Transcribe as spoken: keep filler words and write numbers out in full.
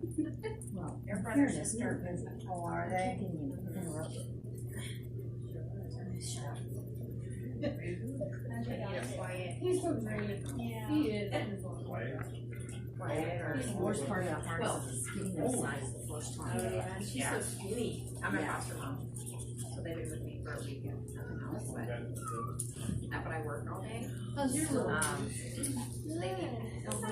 Well, Their in brothers fairness, and they're sisters. busy. Oh, are they? Can you interrupt? Quiet. He's so great. Yeah. He is. Quiet or. The worst part about Paris is getting their size the first time. Oh, yeah. She's Yeah. so sweet. I'm a Yeah. foster mom. So they've been with me for a weekend at the house, but not but I work all day. How's your So, little? um, they